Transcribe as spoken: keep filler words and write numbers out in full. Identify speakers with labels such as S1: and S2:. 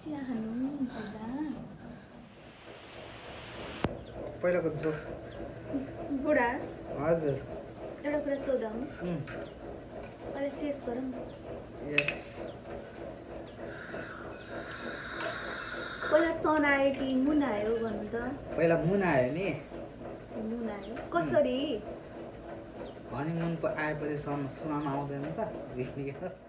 S1: चिया खानु पहिला
S2: पहिला कुन छ
S1: बुढा
S2: हजुर
S1: एउटा कुरा सोधौँ अहिले चेस गरौँ
S2: यस
S1: पहिला सन आयो कि मुन आयो भन्नु त
S2: पहिला मुन आयो नि
S1: मुन आयो कसरी
S2: अनि मुन आएपछि सन सुनाउन आउँदैन त